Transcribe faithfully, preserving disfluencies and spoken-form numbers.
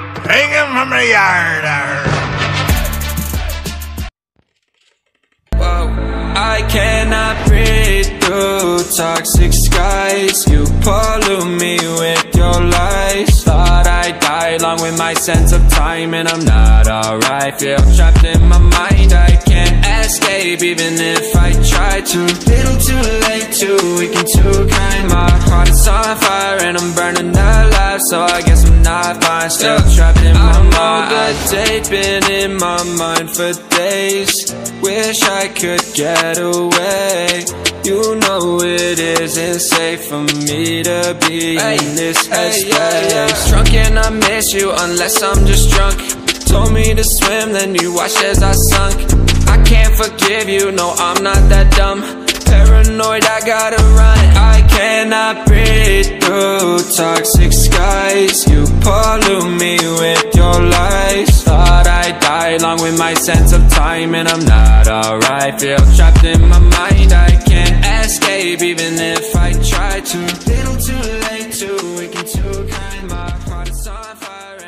Take him from the yard. I cannot breathe through toxic skies. You pollute me with your lies. Thought I'd die along with my sense of time, and I'm not alright. Feel trapped in my mind, I can't escape even if I try to. Little too late, too weak and too kind. My heart is on fire and I'm burning alive, so I guess I'm not fine. Still trapped in my mind. I've been in my mind for days. Wish I could get away. You know it isn't safe for me to be hey, in this headspace. Hey, yeah, yeah. Drunk and I miss you unless I'm just drunk. Told me to swim, then you watched as I sunk. I can't forgive you, no I'm not that dumb. Paranoid, I gotta run. I cannot breathe through toxic skies. You pollute me with your lies. Thought I'd die along with my sense of time, and I'm not alright. Feel trapped in my mind, I can't escape even if I try to. Little too late, too weak and too kind. My heart is on fire.